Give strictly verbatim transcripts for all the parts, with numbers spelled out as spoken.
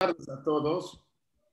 Tardes a todos.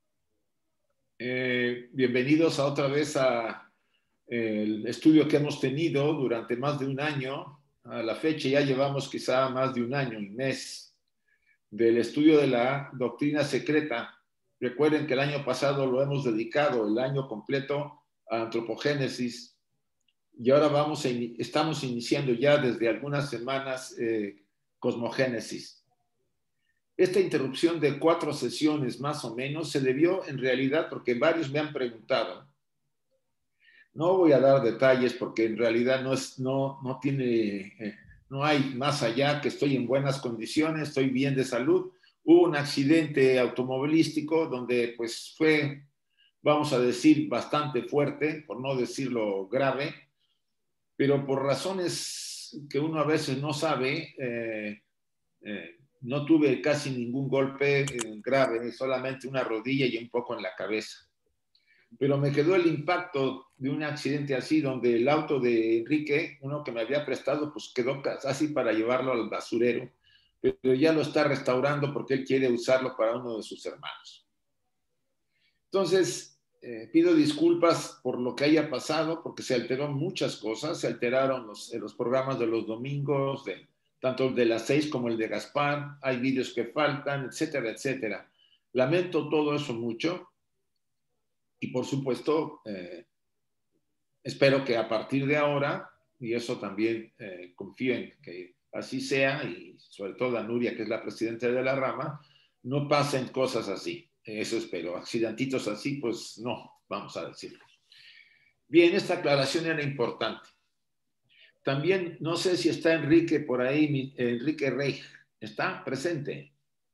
Eh, bienvenidos a otra vez a eh, el estudio que hemos tenido durante más de un año. A la fecha ya llevamos quizá más de un año, un mes, del estudio de la doctrina secreta. Recuerden que el año pasado lo hemos dedicado el año completo a antropogénesis y ahora vamos a in estamos iniciando ya desde algunas semanas eh, cosmogénesis. Esta interrupción de cuatro sesiones más o menos se debió en realidad porque varios me han preguntado. No voy a dar detalles porque en realidad no, es, no, no tiene, eh, no hay más allá que estoy en buenas condiciones, estoy bien de salud. Hubo un accidente automovilístico donde pues fue, vamos a decir, bastante fuerte, por no decirlo grave, pero por razones que uno a veces no sabe, eh, eh, no tuve casi ningún golpe eh, grave, solamente una rodilla y un poco en la cabeza. Pero me quedó el impacto de un accidente así, donde el auto de Enrique, uno que me había prestado, pues quedó casi para llevarlo al basurero, pero ya lo está restaurando porque él quiere usarlo para uno de sus hermanos. Entonces, eh, pido disculpas por lo que haya pasado, porque se alteraron muchas cosas, se alteraron los, los programas de los domingos, de, tanto el de las seis como el de Gaspar, hay vídeos que faltan, etcétera, etcétera. Lamento todo eso mucho y por supuesto eh, espero que a partir de ahora, y eso también eh, confío en que así sea, y sobre todo a Nuria, que es la presidenta de la rama, no pasen cosas así. Eso espero. Accidentitos así, pues no, vamos a decirlo. Bien, esta aclaración era importante. También, no sé si está Enrique por ahí, Enrique Rey. ¿Está presente?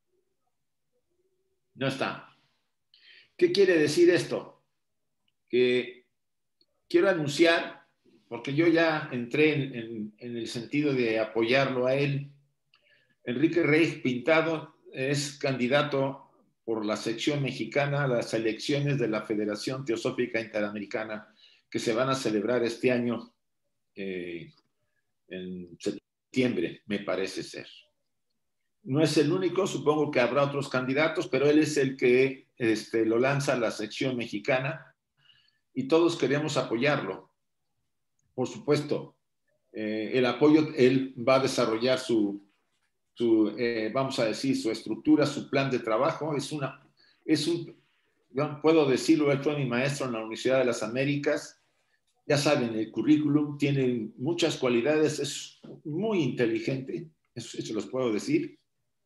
No está. ¿Qué quiere decir esto? Que quiero anunciar, porque yo ya entré en, en, en el sentido de apoyarlo a él. Enrique Rey Pintado es candidato por la sección mexicana a las elecciones de la Federación Teosófica Interamericana que se van a celebrar este año eh, en septiembre, me parece ser. No es el único, supongo que habrá otros candidatos, pero él es el que este, lo lanza a la sección mexicana y todos queremos apoyarlo. Por supuesto, eh, el apoyo, él va a desarrollar su, su eh, vamos a decir, su estructura, su plan de trabajo. Es una, es un, yo puedo decirlo, él fue mi maestro en la Universidad de las Américas. Ya saben, el currículum tiene muchas cualidades, es muy inteligente, eso, eso los puedo decir,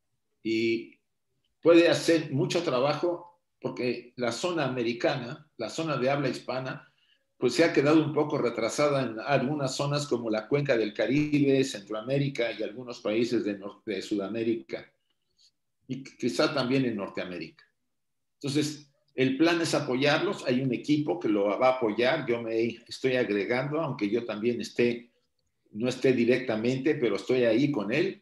y puede hacer mucho trabajo porque la zona americana, la zona de habla hispana, pues se ha quedado un poco retrasada en algunas zonas como la cuenca del Caribe, Centroamérica y algunos países de, Norte, de Sudamérica y quizá también en Norteamérica. Entonces, el plan es apoyarlos, hay un equipo que lo va a apoyar, yo me estoy agregando, aunque yo también esté, no esté directamente, pero estoy ahí con él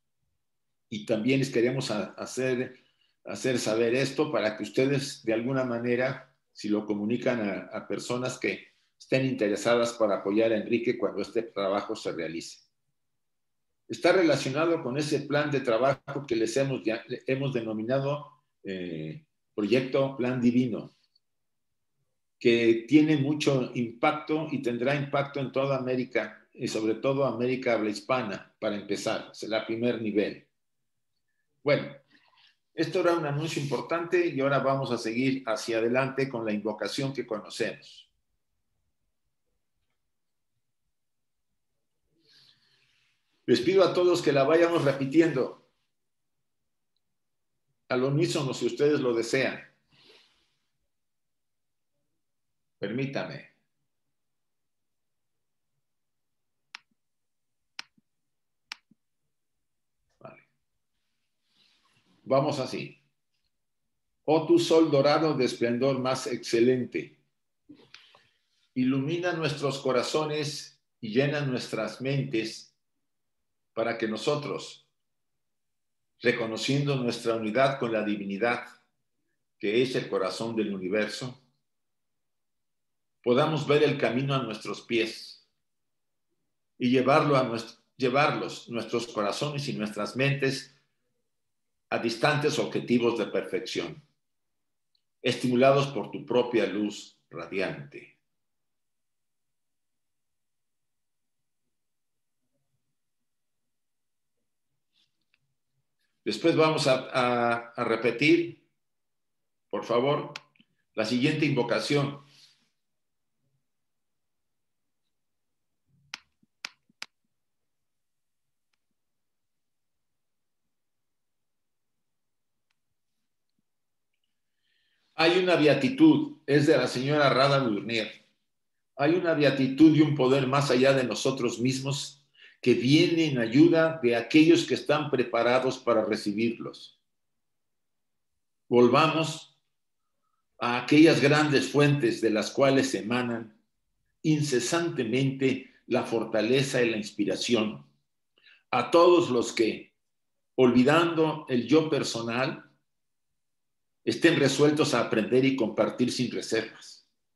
y también les queremos hacer, hacer saber esto para que ustedes de alguna manera, si lo comunican a, a personas que estén interesadas para apoyar a Enrique cuando este trabajo se realice. Está relacionado con ese plan de trabajo que les hemos, ya, hemos denominado eh, Proyecto Plan Divino, que tiene mucho impacto y tendrá impacto en toda América y sobre todo América habla hispana, para empezar, será el primer nivel. Bueno, esto era un anuncio importante y ahora vamos a seguir hacia adelante con la invocación que conocemos. Les pido a todos que la vayamos repitiendo al unísono si ustedes lo desean. Permítame. Vale. Vamos así. Oh tu sol dorado de esplendor más excelente, ilumina nuestros corazones y llena nuestras mentes para que nosotros, reconociendo nuestra unidad con la divinidad, que es el corazón del universo, podamos ver el camino a nuestros pies y llevarlo a nuestro, llevarlos, nuestros corazones y nuestras mentes a distantes objetivos de perfección, estimulados por tu propia luz radiante. Después vamos a, a, a repetir, por favor, la siguiente invocación. Hay una beatitud, es de la señora Rada Burnier. Hay una beatitud y un poder más allá de nosotros mismos que viene en ayuda de aquellos que están preparados para recibirlos. Volvamos a aquellas grandes fuentes de las cuales emanan incesantemente la fortaleza y la inspiración. A todos los que, olvidando el yo personal, estén resueltos a aprender y compartir sin reservas.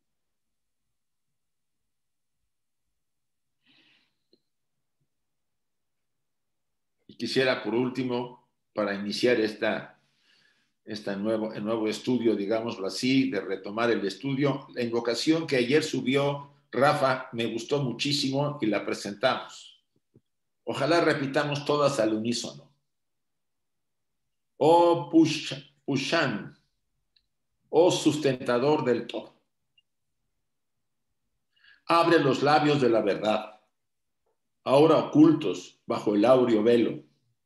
Y quisiera, por último, para iniciar esta, esta nuevo, el nuevo estudio, digámoslo así, de retomar el estudio, la invocación que ayer subió Rafa me gustó muchísimo y la presentamos. Ojalá repitamos todas al unísono. Oh Pushan, oh sustentador del todo. Abre los labios de la verdad, ahora ocultos bajo el áureo velo,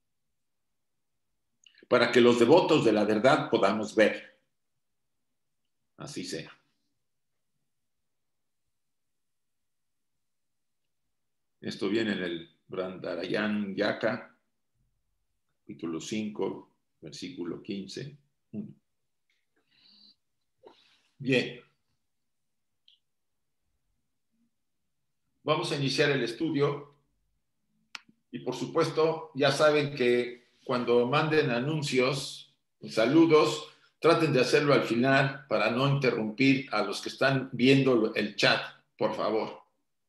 para que los devotos de la verdad podamos ver. Así sea. Esto viene en el Brandarayan Yaka, capítulo cinco, versículo quince. Bien. Vamos a iniciar el estudio y por supuesto ya saben que cuando manden anuncios, saludos, traten de hacerlo al final para no interrumpir a los que están viendo el chat, por favor.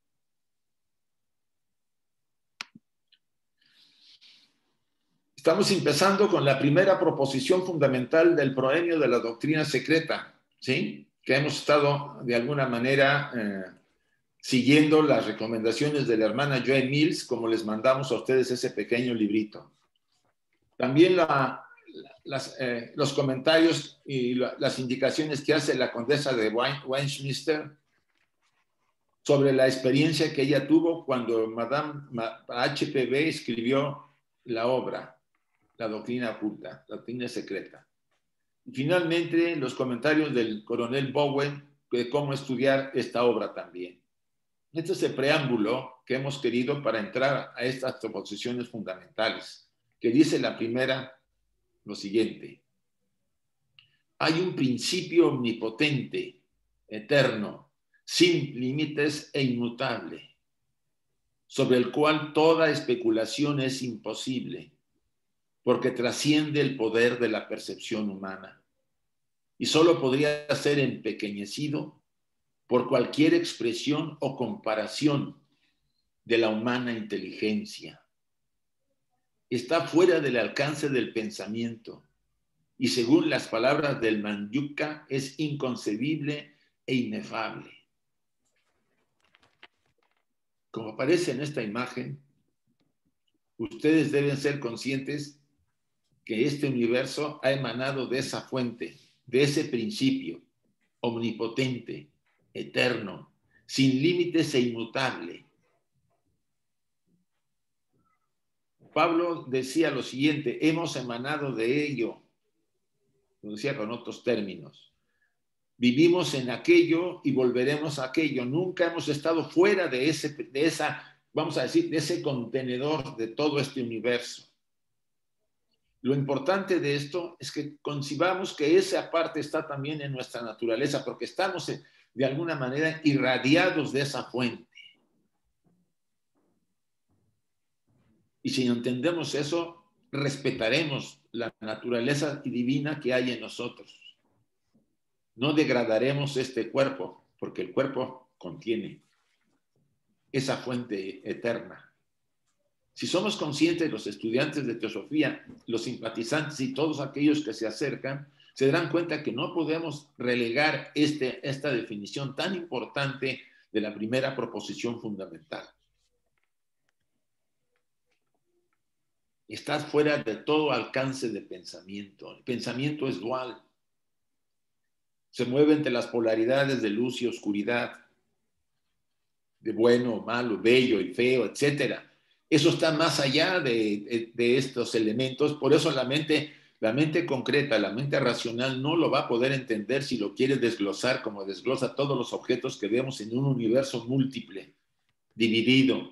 Estamos empezando con la primera proposición fundamental del proemio de la doctrina secreta, ¿sí? Que hemos estado de alguna manera eh, siguiendo las recomendaciones de la hermana Joy Mills, como les mandamos a ustedes ese pequeño librito. También la, las, eh, los comentarios y la, las indicaciones que hace la condesa de Westminster sobre la experiencia que ella tuvo cuando Madame H P B escribió la obra, la doctrina oculta, la doctrina secreta. Y finalmente, los comentarios del coronel Bowen de cómo estudiar esta obra también. Este es el preámbulo que hemos querido para entrar a estas proposiciones fundamentales, que dice la primera lo siguiente. Hay un principio omnipotente, eterno, sin límites e inmutable, sobre el cual toda especulación es imposible, porque trasciende el poder de la percepción humana y solo podría ser empequeñecido por cualquier expresión o comparación de la humana inteligencia. Está fuera del alcance del pensamiento y según las palabras del Manjuka es inconcebible e inefable. Como aparece en esta imagen, ustedes deben ser conscientes que este universo ha emanado de esa fuente, de ese principio omnipotente, eterno, sin límites e inmutable. Pablo decía lo siguiente, hemos emanado de ello, lo decía con otros términos. Vivimos en aquello y volveremos a aquello. Nunca hemos estado fuera de, ese, de esa, vamos a decir, de ese contenedor de todo este universo. Lo importante de esto es que concibamos que esa parte está también en nuestra naturaleza, porque estamos de alguna manera irradiados de esa fuente. Y si entendemos eso, respetaremos la naturaleza divina que hay en nosotros. No degradaremos este cuerpo, porque el cuerpo contiene esa fuente eterna. Si somos conscientes, los estudiantes de teosofía, los simpatizantes y todos aquellos que se acercan, se darán cuenta que no podemos relegar este, esta definición tan importante de la primera proposición fundamental. Estás fuera de todo alcance de pensamiento. El pensamiento es dual. Se mueve entre las polaridades de luz y oscuridad, de bueno, malo, bello y feo, etcétera. Eso está más allá de, de, de estos elementos. Por eso la mente, la mente concreta, la mente racional no lo va a poder entender si lo quiere desglosar como desglosa todos los objetos que vemos en un universo múltiple, dividido.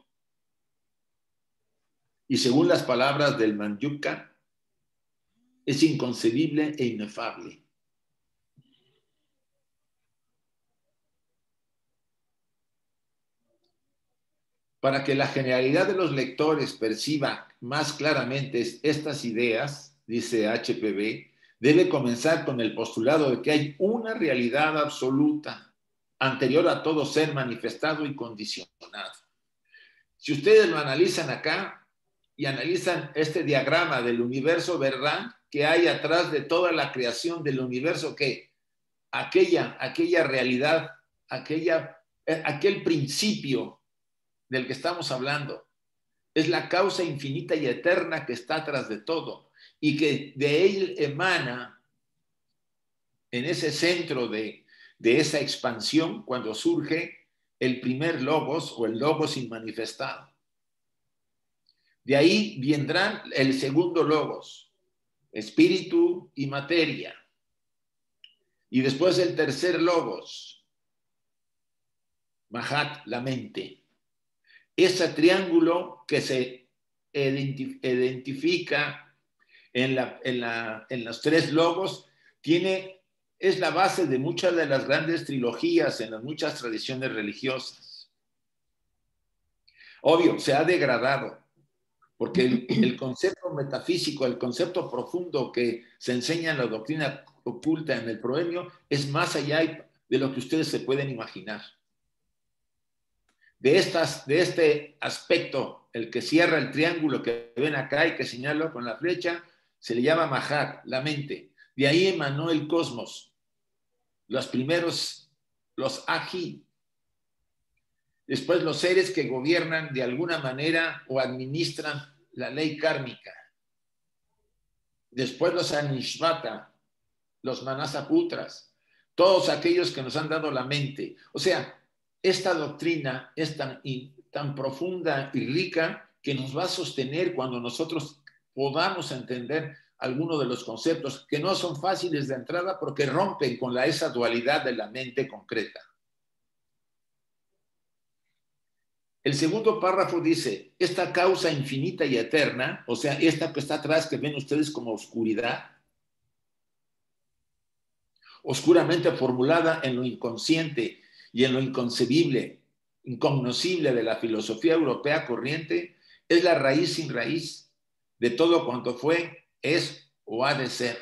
Y según las palabras del Manjuka, es inconcebible e inefable. Para que la generalidad de los lectores perciba más claramente estas ideas, dice H P B, debe comenzar con el postulado de que hay una realidad absoluta, anterior a todo ser manifestado y condicionado. Si ustedes lo analizan acá y analizan este diagrama del universo, verán que hay atrás de toda la creación del universo que aquella, aquella realidad, aquella, aquel principio del que estamos hablando, es la causa infinita y eterna que está atrás de todo y que de él emana en ese centro de, de esa expansión cuando surge el primer logos o el logos inmanifestado. De ahí vendrán el segundo logos, espíritu y materia. Y después el tercer logos, Mahat, la mente. Ese triángulo que se identifica en, la, en, la, en los tres logos tiene, es la base de muchas de las grandes trilogías en las muchas tradiciones religiosas. Obvio, se ha degradado, porque el, el concepto metafísico, el concepto profundo que se enseña en la doctrina oculta en el proemio es más allá de lo que ustedes se pueden imaginar. De, estas, de este aspecto, el que cierra el triángulo que ven acá y que señalo con la flecha, se le llama Mahat, la mente. De ahí emanó el cosmos. Los primeros, los Aji. Después los seres que gobiernan de alguna manera o administran la ley kármica. Después los Anishvata, los Manasaputras, todos aquellos que nos han dado la mente. O sea, esta doctrina es tan, tan profunda y rica que nos va a sostener cuando nosotros podamos entender algunos de los conceptos que no son fáciles de entrada porque rompen con la, esa dualidad de la mente concreta. El segundo párrafo dice, esta causa infinita y eterna, o sea, esta que está atrás que ven ustedes como oscuridad, oscuramente formulada en lo inconsciente y en lo inconcebible, incognoscible de la filosofía europea corriente, es la raíz sin raíz de todo cuanto fue, es o ha de ser.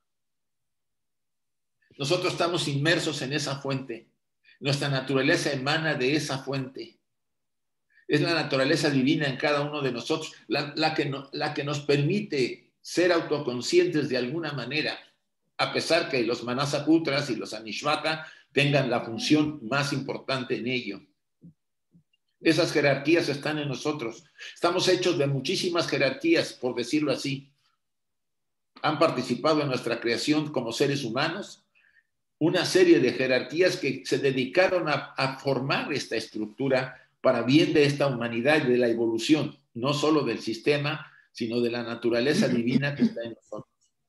Nosotros estamos inmersos en esa fuente. Nuestra naturaleza emana de esa fuente. Es la naturaleza divina en cada uno de nosotros, la, la, que, no, la que nos permite ser autoconscientes de alguna manera, a pesar que los Manasaputras y los Anishvata tengan la función más importante en ello. Esas jerarquías están en nosotros. Estamos hechos de muchísimas jerarquías, por decirlo así. Han participado en nuestra creación como seres humanos una serie de jerarquías que se dedicaron a, a formar esta estructura para bien de esta humanidad y de la evolución, no solo del sistema, sino de la naturaleza divina que está en nosotros.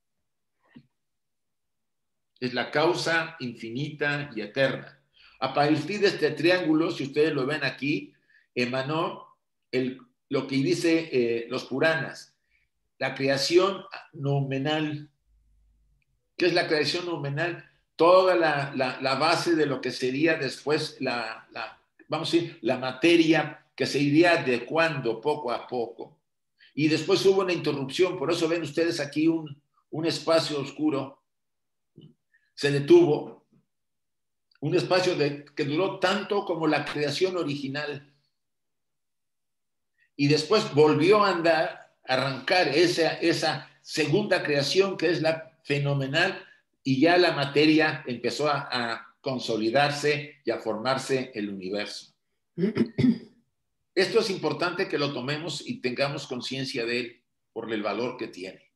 Es la causa infinita y eterna. A partir de este triángulo, si ustedes lo ven aquí, emanó el, lo que dice eh, los Puranas, la creación noumenal. ¿Qué es la creación noumenal? Toda la, la, la base de lo que sería después la, la, vamos a decir, la materia que se iría adecuando poco a poco. Y después hubo una interrupción, por eso ven ustedes aquí un, un espacio oscuro. Se detuvo, un espacio de, que duró tanto como la creación original. y después volvió a andar, a arrancar esa, esa segunda creación que es la fenomenal, y ya la materia empezó a, a consolidarse y a formarse el universo. Esto es importante que lo tomemos y tengamos conciencia de él por el valor que tiene.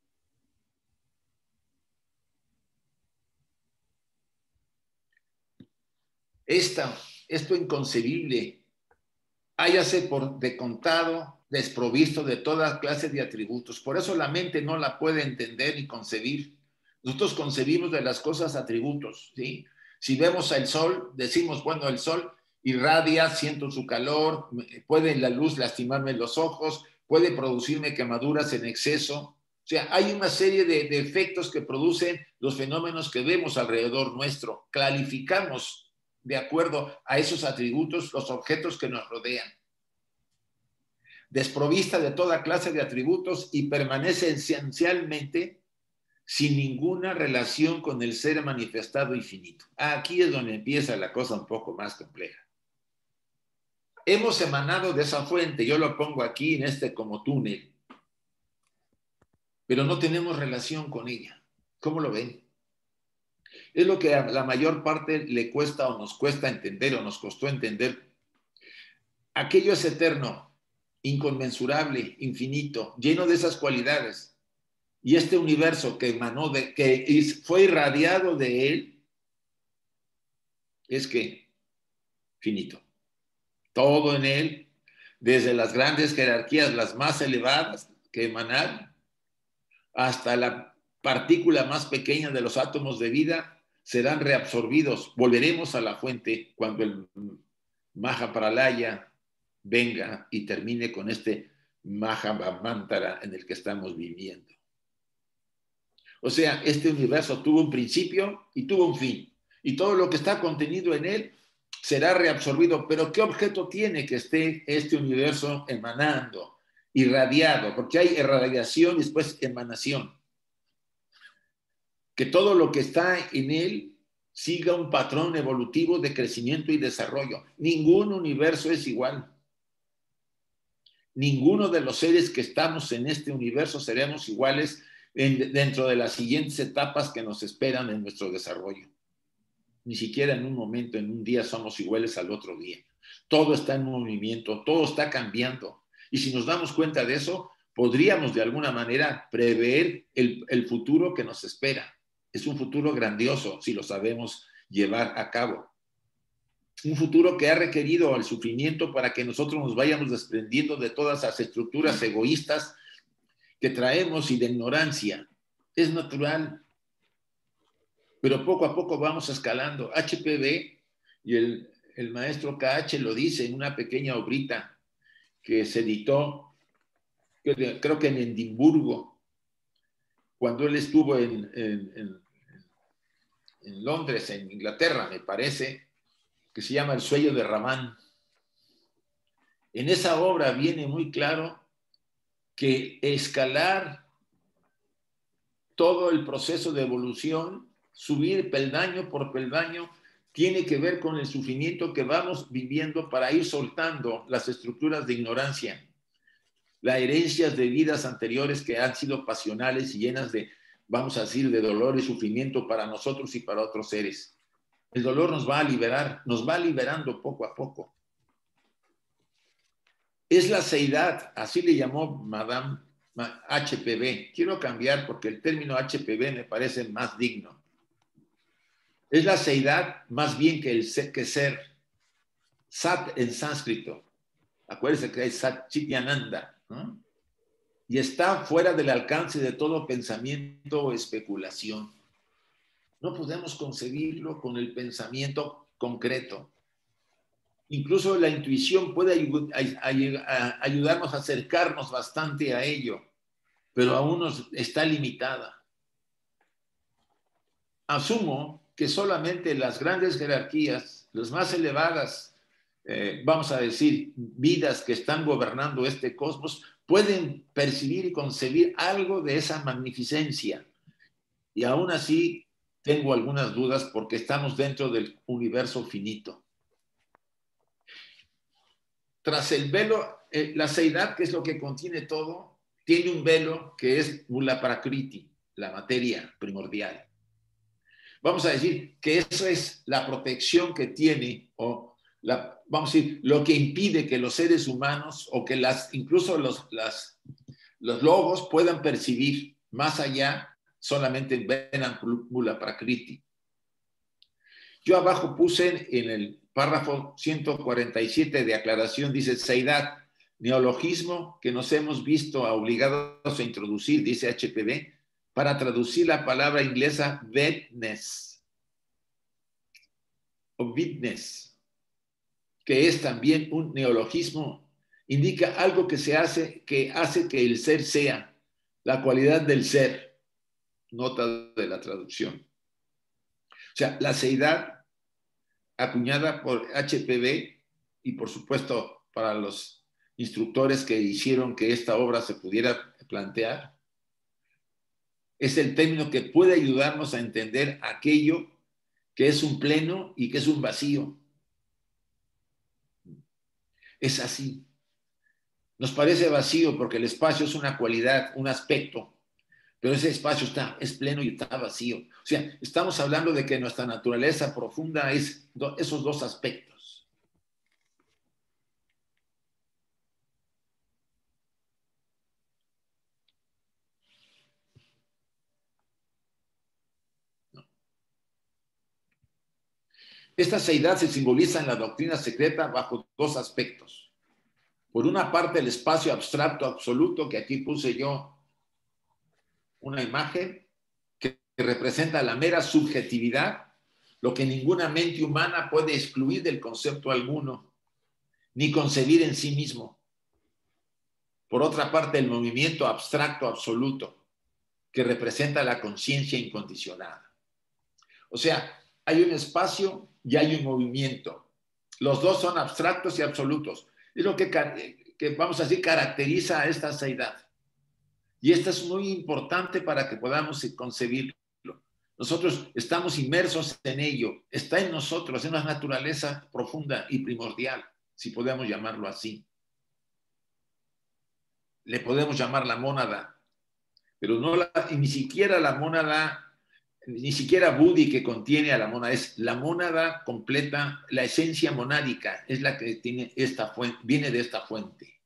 Esta, esto inconcebible, háyase por de contado, desprovisto de toda clase de atributos. Por eso la mente no la puede entender ni concebir. Nosotros concebimos de las cosas atributos, ¿sí? Si vemos al sol, decimos, bueno, el sol irradia, siento su calor, puede la luz lastimarme los ojos, puede producirme quemaduras en exceso. O sea, hay una serie de, de efectos que producen los fenómenos que vemos alrededor nuestro. Clarificamos de acuerdo a esos atributos los objetos que nos rodean. Desprovista de toda clase de atributos y permanece esencialmente sin ninguna relación con el ser manifestado y finito. Aquí es donde empieza la cosa un poco más compleja. Hemos emanado de esa fuente, yo lo pongo aquí en este como túnel, pero no tenemos relación con ella. ¿Cómo lo ven? Es lo que a la mayor parte le cuesta o nos cuesta entender o nos costó entender. Aquello es eterno, inconmensurable, infinito, lleno de esas cualidades. Y este universo que emanó de, que fue irradiado de él, es que finito. Todo en él, desde las grandes jerarquías, las más elevadas que emanan, hasta la partícula más pequeña de los átomos de vida, serán reabsorbidos. Volveremos a la fuente cuando el Mahapralaya venga y termine con este Mahamantara en el que estamos viviendo. O sea, este universo tuvo un principio y tuvo un fin. Y todo lo que está contenido en él será reabsorbido. Pero ¿qué objeto tiene que esté este universo emanando, irradiado? Porque hay irradiación y después emanación. Que todo lo que está en él siga un patrón evolutivo de crecimiento y desarrollo. Ningún universo es igual. Ninguno de los seres que estamos en este universo seremos iguales en, dentro de las siguientes etapas que nos esperan en nuestro desarrollo. Ni siquiera en un momento, en un día somos iguales al otro día. Todo está en movimiento, todo está cambiando. Y si nos damos cuenta de eso, podríamos de alguna manera prever el, el futuro que nos espera. Es un futuro grandioso si lo sabemos llevar a cabo. Un futuro que ha requerido el sufrimiento para que nosotros nos vayamos desprendiendo de todas las estructuras egoístas que traemos y de ignorancia. Es natural. Pero poco a poco vamos escalando. H P V y el, el maestro K H lo dice en una pequeña obrita que se editó, creo que en Edimburgo, cuando él estuvo en, en, en, en Londres, en Inglaterra, me parece, que se llama El sueño de Ramán. En esa obra viene muy claro que escalar todo el proceso de evolución, subir peldaño por peldaño, tiene que ver con el sufrimiento que vamos viviendo para ir soltando las estructuras de ignorancia, las herencias de vidas anteriores que han sido pasionales y llenas de, vamos a decir, de dolor y sufrimiento para nosotros y para otros seres. El dolor nos va a liberar, nos va liberando poco a poco. Es la seidad, así le llamó Madame H P V. Quiero cambiar porque el término H P V me parece más digno. Es la seidad más bien que el ser, que ser. Sat en sánscrito. Acuérdense que es Sat Chityananda, ¿no? Y está fuera del alcance de todo pensamiento o especulación. No podemos concebirlo con el pensamiento concreto. Incluso la intuición puede ayudarnos a acercarnos bastante a ello, pero aún nos está limitada. Asumo que solamente las grandes jerarquías, las más elevadas, eh, vamos a decir, vidas que están gobernando este cosmos, pueden percibir y concebir algo de esa magnificencia. Y aún así tengo algunas dudas porque estamos dentro del universo finito. tras el velo, eh, la seidad, que es lo que contiene todo, tiene un velo que es Mula Prakriti, la materia primordial. Vamos a decir que eso es la protección que tiene, o la, vamos a decir, lo que impide que los seres humanos, o que las, incluso los, las, los lobos puedan percibir más allá, solamente ven Mula Prakriti. Yo abajo puse en el párrafo ciento cuarenta y siete de aclaración, dice seidad, neologismo que nos hemos visto obligados a introducir, dice H P B, para traducir la palabra inglesa witness, o witness, que es también un neologismo, indica algo que se hace, que hace que el ser sea, la cualidad del ser, nota de la traducción. O sea, la seidad, acuñada por H P B y por supuesto para los instructores que hicieron que esta obra se pudiera plantear, es el término que puede ayudarnos a entender aquello que es un pleno y que es un vacío. Es así. Nos parece vacío porque el espacio es una cualidad, un aspecto, pero ese espacio está, es pleno y está vacío. O sea, estamos hablando de que nuestra naturaleza profunda es esos dos aspectos. Esta seidad se simboliza en la doctrina secreta bajo dos aspectos. Por una parte, el espacio abstracto absoluto, que aquí puse yo una imagen, que representa la mera subjetividad, lo que ninguna mente humana puede excluir del concepto alguno, ni concebir en sí mismo. Por otra parte, el movimiento abstracto absoluto, que representa la conciencia incondicionada. O sea, hay un espacio y hay un movimiento. Los dos son abstractos y absolutos. Es lo que, que vamos a decir, caracteriza a esta seidad. Y esto es muy importante para que podamos concebirlo. Nosotros estamos inmersos en ello. Está en nosotros, en una naturaleza profunda y primordial, si podemos llamarlo así. Le podemos llamar la mónada, pero no la, ni siquiera la mónada, ni siquiera Budi que contiene a la mónada, es la mónada completa, la esencia monádica, es la que tiene esta fuente, viene de esta fuente.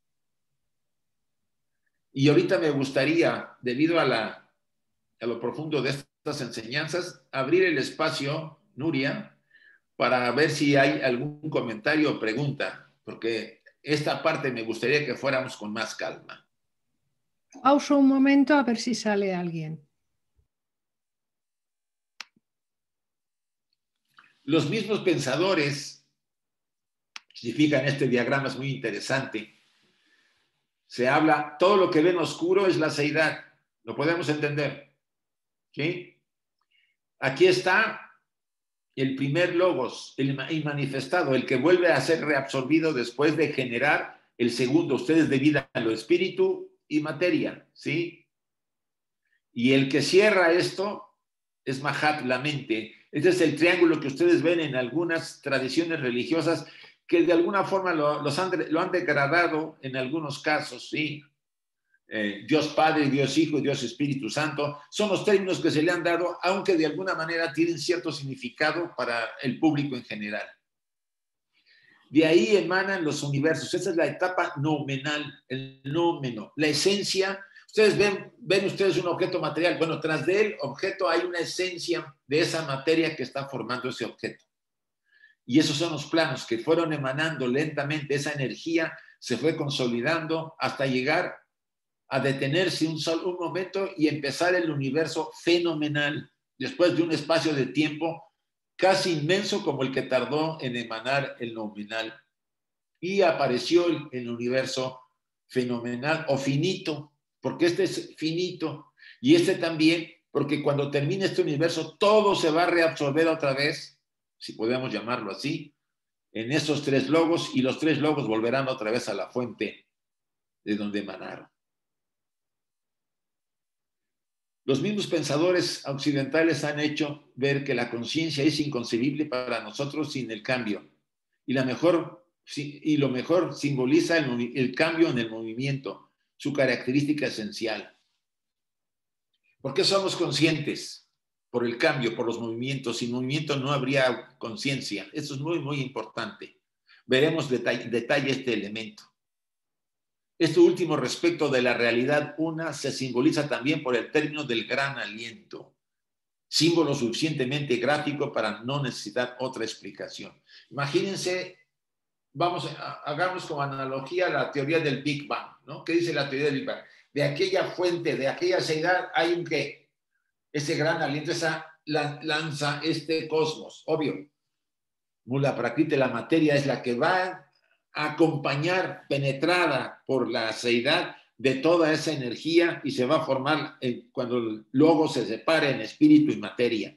Y ahorita me gustaría, debido a, la, a lo profundo de estas enseñanzas, abrir el espacio, Nuria, para ver si hay algún comentario o pregunta, porque esta parte me gustaría que fuéramos con más calma. Pauso un momento a ver si sale alguien. Los mismos pensadores, significan este diagrama, es muy interesante, se habla, todo lo que ven oscuro es la seidad, lo podemos entender, ¿sí? Aquí está el primer logos, el manifestado, el que vuelve a ser reabsorbido después de generar el segundo, ustedes dividan lo espíritu y materia, ¿sí? Y el que cierra esto es Mahat, la mente. Este es el triángulo que ustedes ven en algunas tradiciones religiosas que de alguna forma lo, los han, lo han degradado en algunos casos, ¿sí? Eh, Dios Padre, Dios Hijo y Dios Espíritu Santo, son los términos que se le han dado, aunque de alguna manera tienen cierto significado para el público en general. De ahí emanan los universos. Esa es la etapa noumenal, el noumeno, la esencia. Ustedes ven, ven ustedes un objeto material. Bueno, tras del objeto hay una esencia de esa materia que está formando ese objeto. Y esos son los planos que fueron emanando lentamente. Esa energía se fue consolidando hasta llegar a detenerse un, solo, un momento y empezar el universo fenomenal después de un espacio de tiempo casi inmenso como el que tardó en emanar el nominal. Y apareció el, el universo fenomenal o finito, porque este es finito, y este también, porque cuando termine este universo todo se va a reabsorber otra vez, si podemos llamarlo así, en esos tres logos, y los tres logos volverán otra vez a la fuente de donde emanaron. Los mismos pensadores occidentales han hecho ver que la conciencia es inconcebible para nosotros sin el cambio. Y la mejor Sí, y lo mejor, simboliza el, el cambio en el movimiento, su característica esencial. ¿Por qué somos conscientes? Por el cambio, por los movimientos. Sin movimiento no habría conciencia. Eso es muy, muy importante. Veremos detalle, detalle este elemento. Esto último respecto de la realidad una se simboliza también por el término del gran aliento, símbolo suficientemente gráfico para no necesitar otra explicación. Imagínense, vamos, a, hagamos como analogía la teoría del Big Bang, ¿no? ¿Qué dice la teoría del Big Bang? De aquella fuente, de aquella seidad, hay un qué, ese gran aliento, esa lanza este cosmos, obvio. Mula Prakriti, la materia, es la que va a acompañar, penetrada por la seidad de toda esa energía, y se va a formar eh, cuando el logo se separe en espíritu y materia.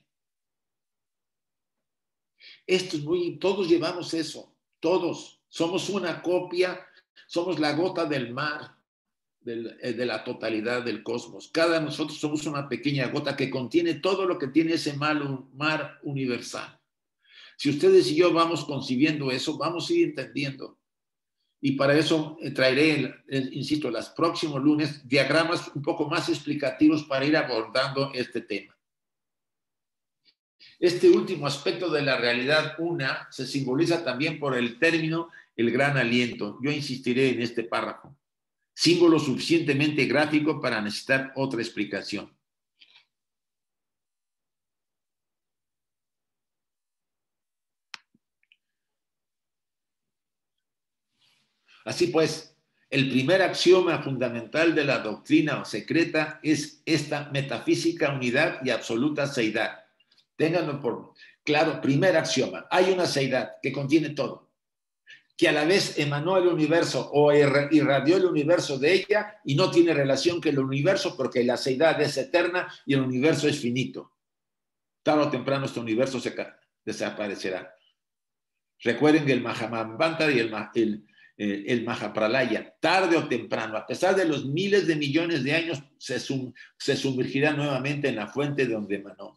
Esto es muy, todos llevamos eso, todos. Somos una copia, somos la gota del mar, del, de la totalidad del cosmos. Cada de nosotros somos una pequeña gota que contiene todo lo que tiene ese mar universal. Si ustedes y yo vamos concibiendo eso, vamos a ir entendiendo. Y para eso traeré, insisto, los próximos lunes, diagramas un poco más explicativos para ir abordando este tema. Este último aspecto de la realidad una se simboliza también por el término el gran aliento. Yo insistiré en este párrafo. Símbolo suficientemente gráfico para necesitar otra explicación. Así pues, el primer axioma fundamental de la doctrina secreta es esta metafísica unidad y absoluta seidad. Ténganlo por claro, primer axioma. Hay una seidad que contiene todo, que a la vez emanó el universo o irradió el universo de ella y no tiene relación con el universo porque la seidad es eterna y el universo es finito. Tarde o temprano este universo se desaparecerá. Recuerden que el Mahamambanta y el, el Eh, el Mahapralaya, tarde o temprano, a pesar de los miles de millones de años, se, sum, se sumergirá nuevamente en la fuente de donde emanó.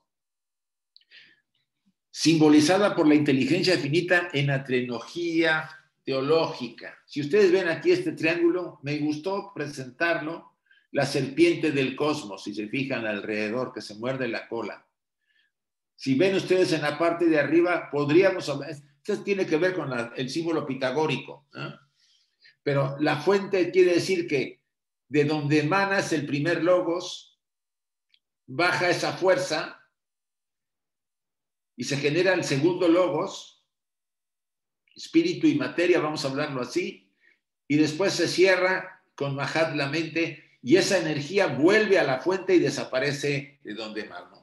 Simbolizada por la inteligencia finita en la trilogía teológica. Si ustedes ven aquí este triángulo, me gustó presentarlo, la serpiente del cosmos, si se fijan alrededor, que se muerde la cola. Si ven ustedes en la parte de arriba, podríamos hablar, esto tiene que ver con la, el símbolo pitagórico, ¿eh? Pero la fuente quiere decir que de donde emanas el primer logos, baja esa fuerza y se genera el segundo logos, espíritu y materia, vamos a hablarlo así, y después se cierra con Mahat la mente y esa energía vuelve a la fuente y desaparece de donde emanó.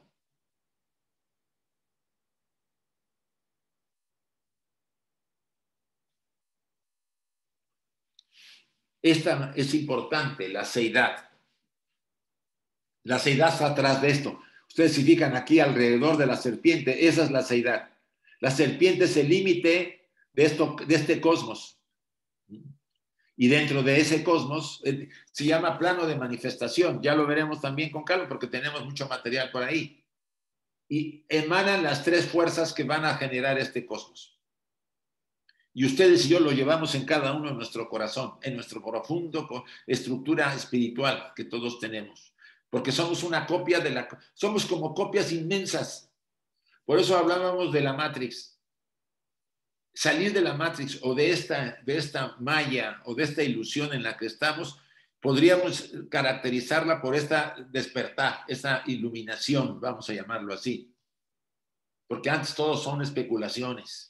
Esta es importante, la seidad. La seidad está atrás de esto. Ustedes se fijan aquí alrededor de la serpiente, esa es la seidad. La serpiente es el límite de, esto, de este cosmos. Y dentro de ese cosmos eh, se llama plano de manifestación. Ya lo veremos también con calma porque tenemos mucho material por ahí. Y emanan las tres fuerzas que van a generar este cosmos. Y ustedes y yo lo llevamos en cada uno de nuestro corazón, en nuestro profundo estructura espiritual que todos tenemos. Porque somos una copia de la... Somos como copias inmensas. Por eso hablábamos de la Matrix. Salir de la Matrix o de esta, de esta malla o de esta ilusión en la que estamos, podríamos caracterizarla por esta despertar, esta iluminación, vamos a llamarlo así. Porque antes todos son especulaciones.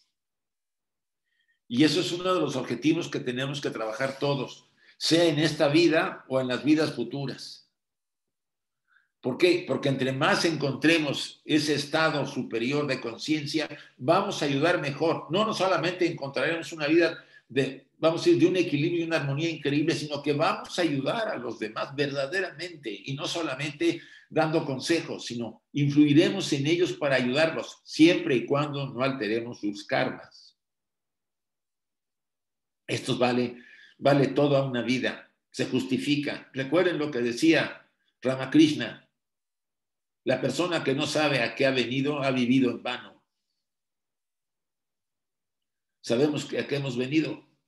Y eso es uno de los objetivos que tenemos que trabajar todos, sea en esta vida o en las vidas futuras. ¿Por qué? Porque entre más encontremos ese estado superior de conciencia, vamos a ayudar mejor. No, no solamente encontraremos una vida de, vamos a decir, de un equilibrio y una armonía increíble, sino que vamos a ayudar a los demás verdaderamente y no solamente dando consejos, sino influiremos en ellos para ayudarlos, siempre y cuando no alteremos sus karmas. Esto vale, vale toda una vida, se justifica. Recuerden lo que decía Ramakrishna. La persona que no sabe a qué ha venido, ha vivido en vano. Sabemos a qué hemos venido.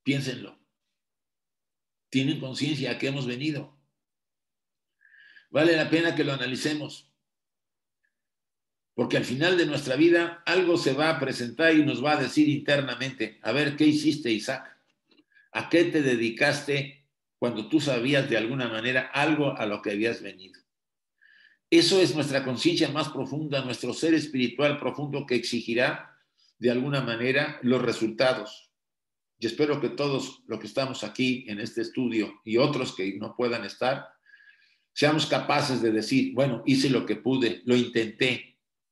Piénsenlo. ¿Tienen conciencia a qué hemos venido? Vale la pena que lo analicemos. Porque al final de nuestra vida algo se va a presentar y nos va a decir internamente, a ver, ¿qué hiciste, Isaac? ¿A qué te dedicaste cuando tú sabías de alguna manera algo a lo que habías venido? Eso es nuestra conciencia más profunda, nuestro ser espiritual profundo que exigirá de alguna manera los resultados. Y espero que todos los que estamos aquí en este estudio y otros que no puedan estar, seamos capaces de decir, bueno, hice lo que pude, lo intenté.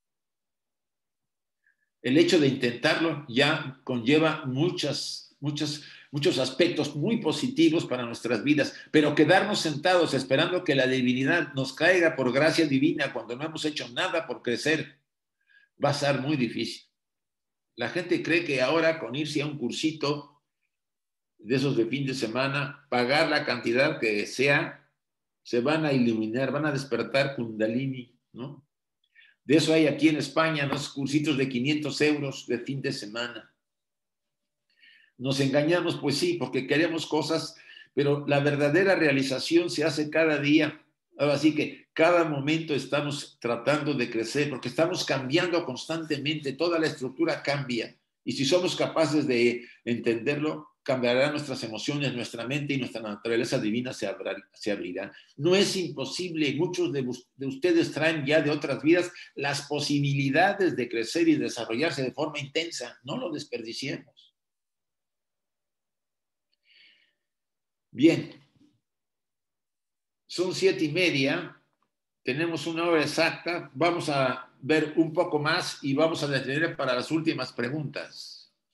El hecho de intentarlo ya conlleva muchas, muchas, muchos aspectos muy positivos para nuestras vidas, pero quedarnos sentados esperando que la divinidad nos caiga por gracia divina cuando no hemos hecho nada por crecer, va a ser muy difícil. La gente cree que ahora con irse a un cursito de esos de fin de semana, pagar la cantidad que sea, se van a iluminar, van a despertar Kundalini, ¿no? De eso hay aquí en España, unos cursitos de quinientos euros de fin de semana. Nos engañamos, pues sí, porque queremos cosas, pero la verdadera realización se hace cada día. Así que cada momento estamos tratando de crecer, porque estamos cambiando constantemente, toda la estructura cambia. Y si somos capaces de entenderlo, cambiarán nuestras emociones, nuestra mente y nuestra naturaleza divina se, abrirá, se abrirá. No es imposible, muchos de, de ustedes traen ya de otras vidas las posibilidades de crecer y desarrollarse de forma intensa. No lo desperdiciemos. Bien, son siete y media, tenemos una hora exacta, vamos a ver un poco más y vamos a detener para las últimas preguntas.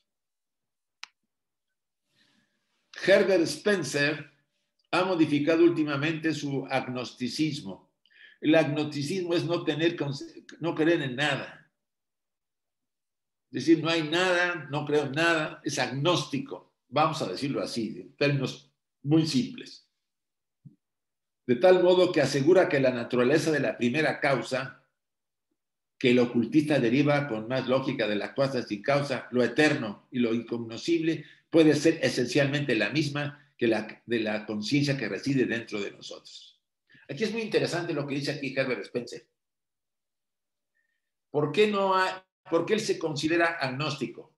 Herbert Spencer ha modificado últimamente su agnosticismo. El agnosticismo es no, tener, no creer en nada. Es decir, no hay nada, no creo en nada, es agnóstico. Vamos a decirlo así, en términos muy simples. De tal modo que asegura que la naturaleza de la primera causa, que el ocultista deriva con más lógica de la causa sin causa, lo eterno y lo incognoscible, puede ser esencialmente la misma que la de la conciencia que reside dentro de nosotros. Aquí es muy interesante lo que dice aquí Herbert Spencer. ¿Por qué, no hay, ¿Por qué él se considera agnóstico?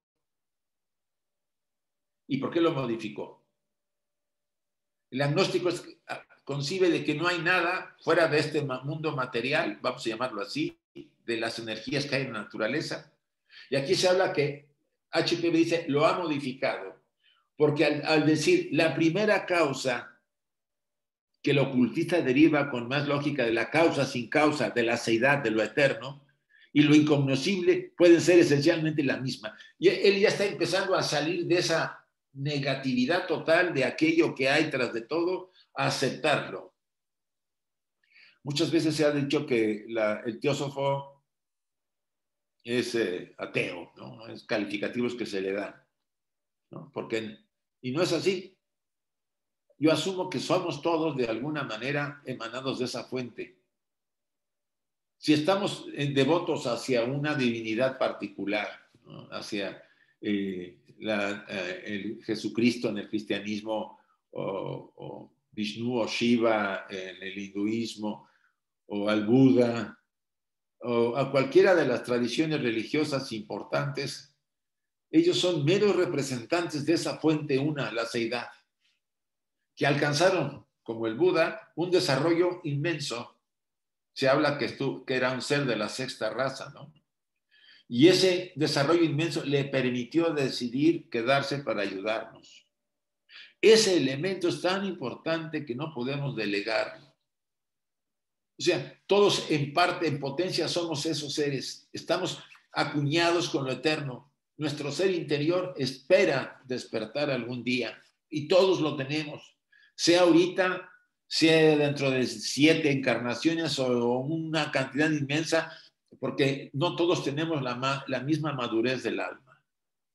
¿Y por qué lo modificó? El agnóstico es, concibe de que no hay nada fuera de este mundo material, vamos a llamarlo así, de las energías que hay en la naturaleza. Y aquí se habla que H P dice, lo ha modificado, porque al, al decir la primera causa, que el ocultista deriva con más lógica de la causa sin causa, de la seidad, de lo eterno, y lo incognoscible pueden ser esencialmente la misma. Y él ya está empezando a salir de esa negatividad total de aquello que hay tras de todo, a aceptarlo. Muchas veces se ha dicho que la, el teósofo es eh, ateo, ¿no? Es calificativos que se le dan, ¿no? Porque, y no es así. Yo asumo que somos todos de alguna manera emanados de esa fuente. Si estamos devotos hacia una divinidad particular, ¿no? Hacia eh, la, eh, el Jesucristo en el cristianismo, o, o Vishnu o Shiva en el hinduismo, o al Buda, o a cualquiera de las tradiciones religiosas importantes, ellos son meros representantes de esa fuente una, la seidad, que alcanzaron, como el Buda, un desarrollo inmenso. Se habla que, estuvo, que era un ser de la sexta raza, ¿no? Y ese desarrollo inmenso le permitió decidir quedarse para ayudarnos. Ese elemento es tan importante que no podemos delegarlo. O sea, todos en parte, en potencia, somos esos seres. Estamos acuñados con lo eterno. Nuestro ser interior espera despertar algún día y todos lo tenemos. Sea ahorita, sea dentro de siete encarnaciones o una cantidad inmensa, porque no todos tenemos la, la misma madurez del alma.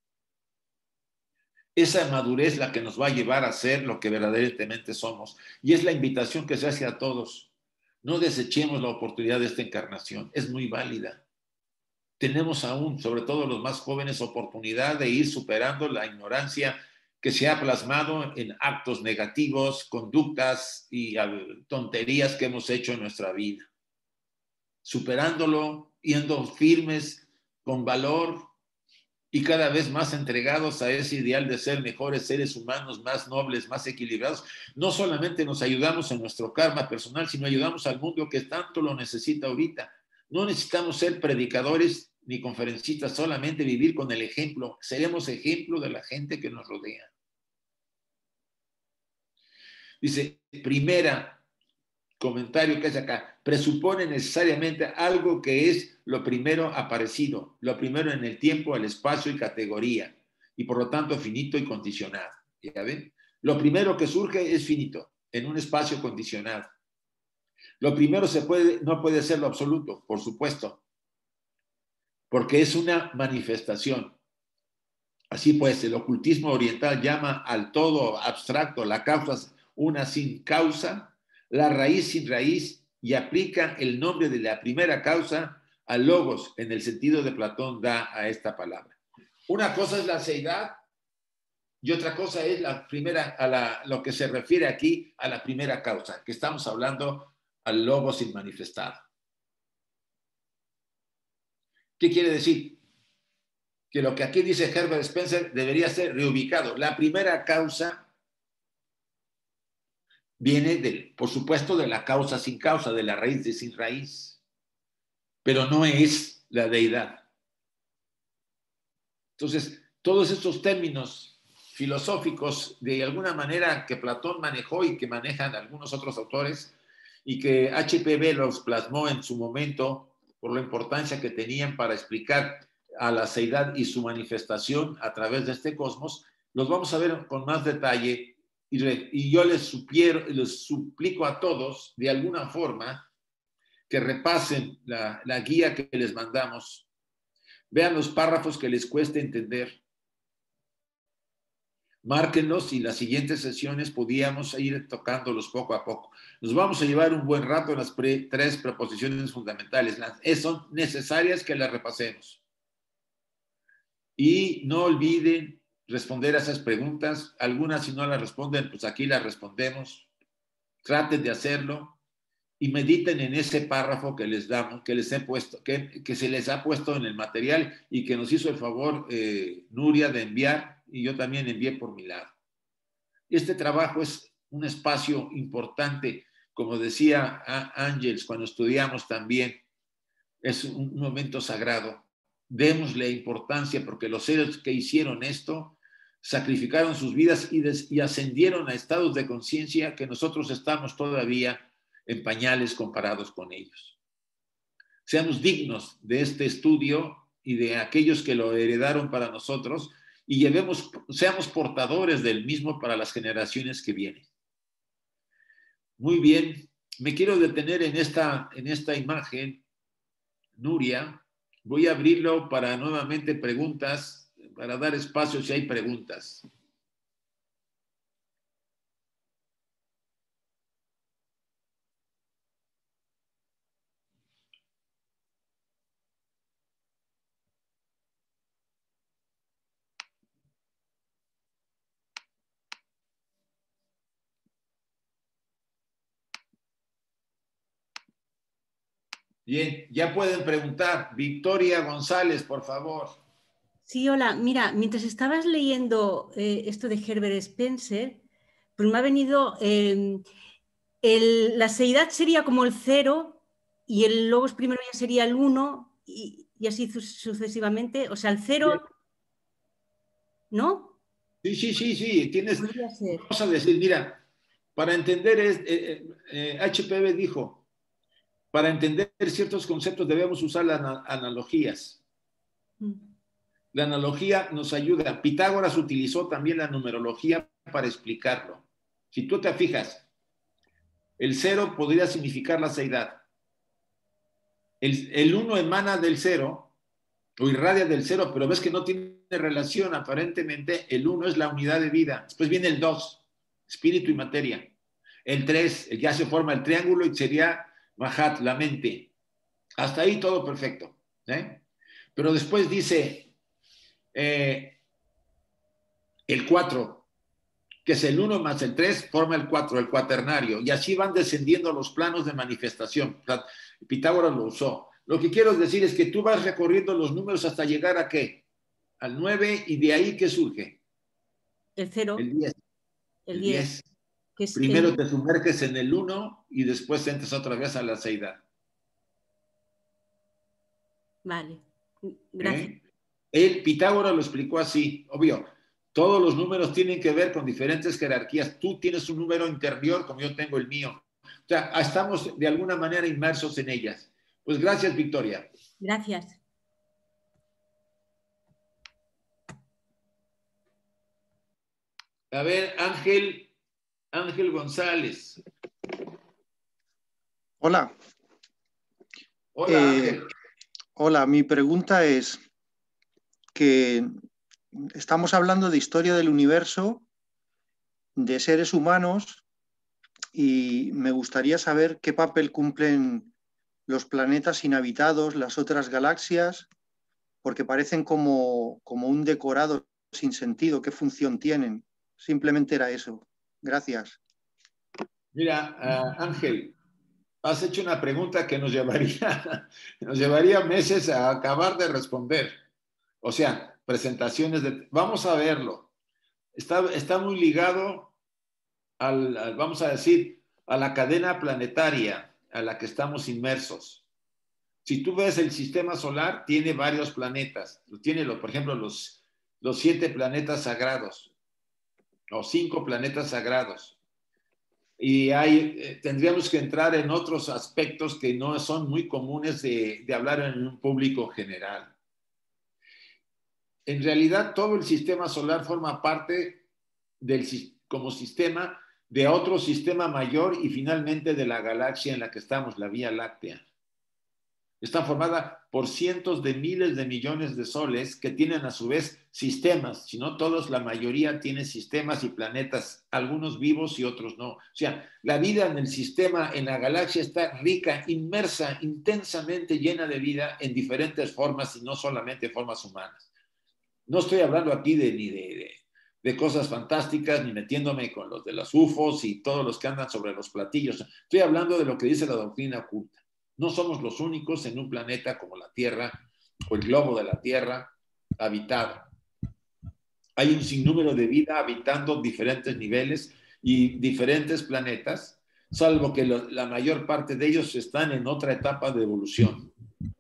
Esa madurez es la que nos va a llevar a ser lo que verdaderamente somos. Y es la invitación que se hace a todos. No desechemos la oportunidad de esta encarnación. Es muy válida. Tenemos aún, sobre todo los más jóvenes, oportunidad de ir superando la ignorancia que se ha plasmado en actos negativos, conductas y tonterías que hemos hecho en nuestra vida. Superándolo, yendo firmes, con valor y cada vez más entregados a ese ideal de ser mejores seres humanos, más nobles, más equilibrados. No solamente nos ayudamos en nuestro karma personal, sino ayudamos al mundo que tanto lo necesita ahorita. No necesitamos ser predicadores ni conferencistas, solamente vivir con el ejemplo. Seremos ejemplo de la gente que nos rodea. Dice, primera comentario que hace acá, presupone necesariamente algo que es lo primero aparecido, lo primero en el tiempo, el espacio y categoría, y por lo tanto finito y condicionado. ¿Ya ven? Lo primero que surge es finito, en un espacio condicionado. Lo primero se puede, no puede ser lo absoluto, por supuesto, porque es una manifestación. Así pues, el ocultismo oriental llama al todo abstracto, la causa una sin causa, la raíz sin raíz, y aplica el nombre de la primera causa al logos, en el sentido de Platón da a esta palabra. Una cosa es la seidad y otra cosa es la primera, a la, lo que se refiere aquí a la primera causa, que estamos hablando al logos sin manifestado. ¿Qué quiere decir? Que lo que aquí dice Herbert Spencer debería ser reubicado. La primera causa viene, de, por supuesto, de la causa sin causa, de la raíz de sin raíz, pero no es la deidad. Entonces, todos estos términos filosóficos, de alguna manera que Platón manejó y que manejan algunos otros autores, y que H P V los plasmó en su momento por la importancia que tenían para explicar a la seidad y su manifestación a través de este cosmos, los vamos a ver con más detalle. Y, re, y yo les, supiero, les suplico a todos, de alguna forma, que repasen la, la guía que les mandamos. Vean los párrafos que les cueste entender. Márquenlos y las siguientes sesiones podíamos ir tocándolos poco a poco. Nos vamos a llevar un buen rato en las pre, tres preposiciones fundamentales. Las, son necesarias que las repasemos. Y no olviden responder a esas preguntas. Algunas, si no las responden, pues aquí las respondemos. Traten de hacerlo y mediten en ese párrafo que les damos, que les he puesto, que, que se les ha puesto en el material y que nos hizo el favor eh, Nuria de enviar, y yo también envié por mi lado. Este trabajo es un espacio importante, como decía Ángels cuando estudiamos también, es un momento sagrado. Démosle importancia porque los seres que hicieron esto sacrificaron sus vidas y, des, y ascendieron a estados de conciencia que nosotros estamos todavía en pañales comparados con ellos. Seamos dignos de este estudio y de aquellos que lo heredaron para nosotros y llevemos, seamos portadores del mismo para las generaciones que vienen. Muy bien, me quiero detener en esta, en esta imagen, Nuria. Voy a abrirlo para nuevamente preguntas, para dar espacio si hay preguntas. Bien, ya pueden preguntar. Victoria González, por favor. Sí, hola. Mira, mientras estabas leyendo eh, esto de Herbert Spencer, pues me ha venido... Eh, el, la seidad sería como el cero y el logos primero ya sería el uno y, y así sucesivamente. O sea, el cero, ¿no? Sí, sí, sí, sí. Tienes, vamos a decir, mira, para entender, es, eh, eh, H P V dijo, para entender ciertos conceptos debemos usar las analogías. La analogía nos ayuda. Pitágoras utilizó también la numerología para explicarlo. Si tú te fijas, el cero podría significar la seidad. El, el uno emana del cero o irradia del cero, pero ves que no tiene relación. Aparentemente, el uno es la unidad de vida. Después viene el dos, espíritu y materia. El tres, ya se forma el triángulo y sería Mahat, la mente. Hasta ahí todo perfecto. ¿eh? Pero después dice eh, el cuatro, que es el uno más el tres, forma el cuatro, el cuaternario. Y así van descendiendo los planos de manifestación. Pitágoras lo usó. Lo que quiero decir es que tú vas recorriendo los números hasta llegar a ¿qué? Al nueve, y de ahí ¿qué surge? El cero. El diez. El diez. Que es Primero el... te sumerges en el uno y después entras otra vez a la seidad. Vale, gracias. ¿Eh? El Pitágoras lo explicó así, obvio. Todos los números tienen que ver con diferentes jerarquías. Tú tienes un número interior como yo tengo el mío. O sea, estamos de alguna manera inmersos en ellas. Pues gracias, Victoria. Gracias. A ver, Ángel, Ángel González. Hola. Hola, eh, Ángel. Hola, mi pregunta es que estamos hablando de historia del universo, de seres humanos, y me gustaría saber qué papel cumplen los planetas inhabitados, las otras galaxias, porque parecen como, como un decorado sin sentido. ¿Qué función tienen? Simplemente era eso. Gracias. Mira, uh, Ángel, has hecho una pregunta que nos llevaría, nos llevaría meses a acabar de responder. O sea, presentaciones de... Vamos a verlo. Está, está muy ligado al, al, vamos a decir, a la cadena planetaria a la que estamos inmersos. Si tú ves el sistema solar, tiene varios planetas. Tiene, por ejemplo, los, los siete planetas sagrados, o cinco planetas sagrados. Y hay, eh, tendríamos que entrar en otros aspectos que no son muy comunes de, de hablar en un público general. En realidad, todo el sistema solar forma parte del, como sistema de otro sistema mayor y finalmente de la galaxia en la que estamos, la Vía Láctea. Está formada por cientos de miles de millones de soles que tienen a su vez sistemas, si no todos, la mayoría tiene sistemas y planetas, algunos vivos y otros no. O sea, la vida en el sistema, en la galaxia está rica, inmersa, intensamente llena de vida en diferentes formas y no solamente formas humanas. No estoy hablando aquí de, ni de, de, de cosas fantásticas, ni metiéndome con los de los U F Os y todos los que andan sobre los platillos. Estoy hablando de lo que dice la doctrina oculta. No somos los únicos en un planeta como la Tierra o el globo de la Tierra habitado. Hay un sinnúmero de vida habitando diferentes niveles y diferentes planetas, salvo que lo, la mayor parte de ellos están en otra etapa de evolución.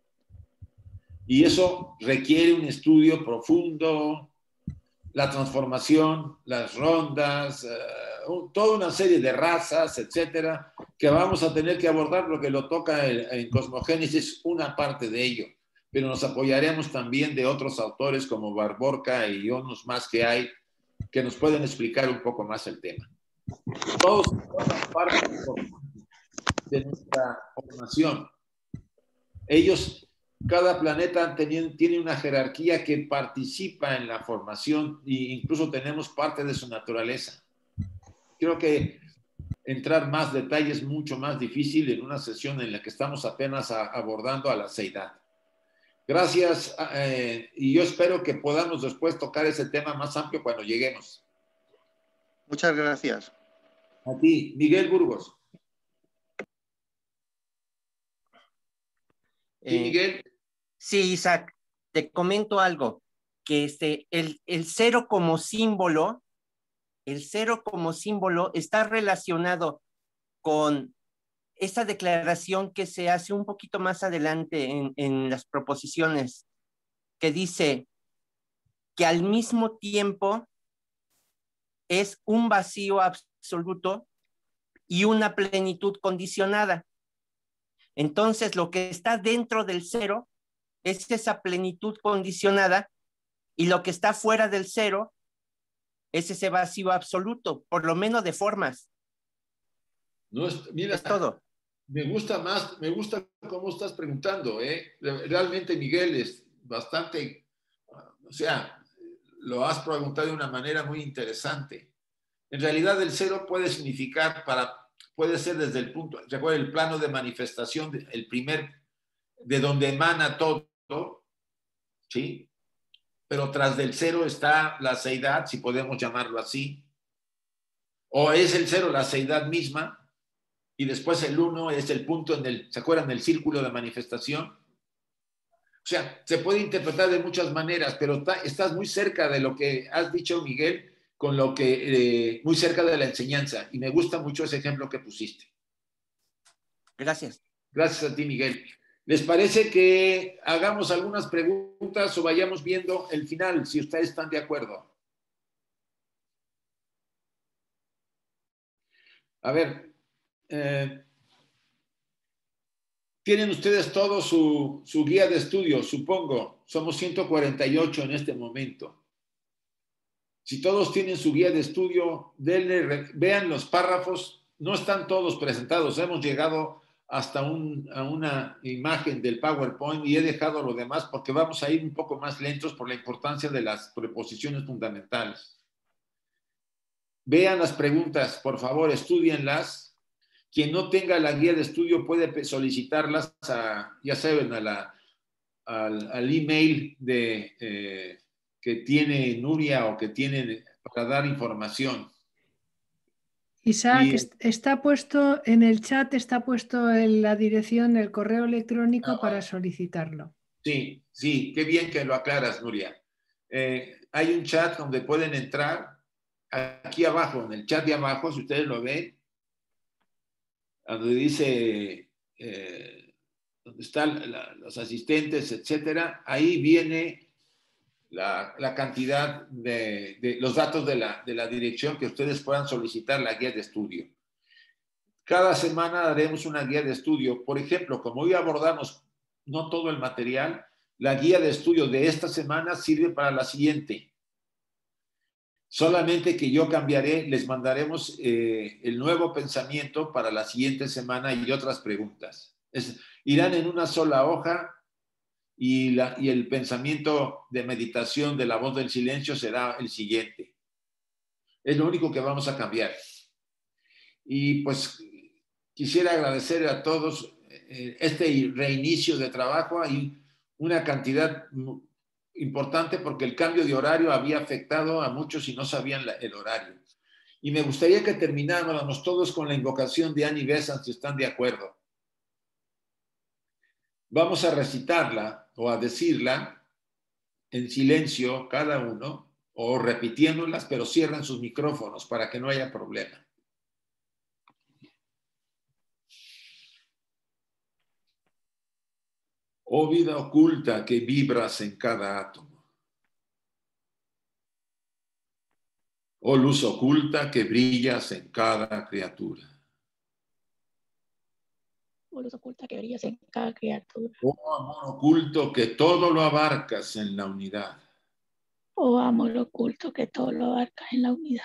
Y eso requiere un estudio profundo, la transformación, las rondas, uh, toda una serie de razas, etcétera, que vamos a tener que abordar porque lo toca en, en Cosmogénesis una parte de ello. Pero nos apoyaremos también de otros autores como Barborca y unos más que hay que nos pueden explicar un poco más el tema. Todos forman parte de nuestra formación. Ellos... Cada planeta tiene una jerarquía que participa en la formación e incluso tenemos parte de su naturaleza. Creo que entrar más detalles es mucho más difícil en una sesión en la que estamos apenas abordando a la seidad. Gracias, eh, y yo espero que podamos después tocar ese tema más amplio cuando lleguemos. Muchas gracias. A ti, Miguel Burgos. Sí, Miguel. Eh, sí, Isaac, te comento algo, que este, el, el cero como símbolo, el cero como símbolo está relacionado con esta declaración que se hace un poquito más adelante en, en las proposiciones, que dice que al mismo tiempo es un vacío absoluto y una plenitud condicionada. Entonces, lo que está dentro del cero es esa plenitud condicionada y lo que está fuera del cero es ese vacío absoluto, por lo menos de formas. No es, mira, es todo. Me gusta más, me gusta cómo estás preguntando, ¿eh? Realmente, Miguel, es bastante, o sea, lo has preguntado de una manera muy interesante. En realidad, el cero puede significar para... puede ser desde el punto, recuerda el plano de manifestación, el primer, de donde emana todo, ¿sí? Pero tras del cero está la seidad, si podemos llamarlo así, O es el cero la seidad misma, y después el uno es el punto en el, ¿se acuerdan del círculo de manifestación? O sea, se puede interpretar de muchas maneras, pero está, estás muy cerca de lo que has dicho, Miguel, con lo que, eh, muy cerca de la enseñanza, y me gusta mucho ese ejemplo que pusiste. Gracias. Gracias a ti, Miguel. ¿Les parece que hagamos algunas preguntas o vayamos viendo el final, si ustedes están de acuerdo? A ver, eh, tienen ustedes todos su, su guía de estudio, supongo. Somos ciento cuarenta y ocho en este momento. Si todos tienen su guía de estudio, denle, vean los párrafos. No están todos presentados. Hemos llegado hasta un, a una imagen del PowerPoint y he dejado lo demás porque vamos a ir un poco más lentos por la importancia de las preposiciones fundamentales. Vean las preguntas, por favor, estudienlas. Quien no tenga la guía de estudio puede solicitarlas a, ya saben, a la, al, al email de, eh, que tiene Nuria o que tiene para dar información. Isaac, Y, está puesto en el chat, está puesto en la dirección del correo electrónico ah, para solicitarlo. Sí, sí, qué bien que lo aclaras, Nuria. Eh, hay un chat donde pueden entrar, aquí abajo, en el chat de abajo, si ustedes lo ven, donde dice, eh, donde están la, los asistentes, etcétera, ahí viene la, la cantidad de, de los datos de la, de la dirección que ustedes puedan solicitar la guía de estudio. Cada semana haremos una guía de estudio. Por ejemplo, como hoy abordamos no todo el material, la guía de estudio de esta semana sirve para la siguiente. Solamente que yo cambiaré, les mandaremos eh, el nuevo pensamiento para la siguiente semana y otras preguntas. Es, irán en una sola hoja y, la, y el pensamiento de meditación de la voz del silencio será el siguiente. Es lo único que vamos a cambiar. Y pues quisiera agradecer a todos eh, este reinicio de trabajo. Hay una cantidad importante porque el cambio de horario había afectado a muchos y no sabían la, el horario. Y me gustaría que termináramos todos con la invocación de Annie Besant, si están de acuerdo. Vamos a recitarla o a decirla en silencio cada uno o repitiéndolas, pero cierren sus micrófonos para que no haya problema. Oh vida oculta que vibras en cada átomo. Oh luz oculta que brillas en cada criatura. Oh luz oculta que brillas en cada criatura. Oh amor oculto que todo lo abarcas en la unidad. Oh amor oculto que todo lo abarcas en la unidad.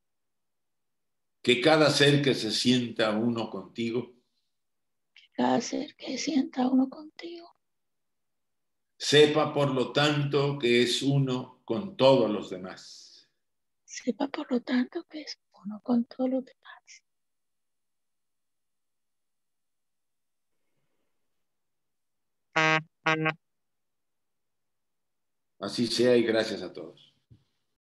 Que cada ser que se sienta uno contigo. Que cada ser que sienta uno contigo. Sepa por lo tanto que es uno con todos los demás. Sepa por lo tanto que es uno con todos los demás. Así sea y gracias a todos.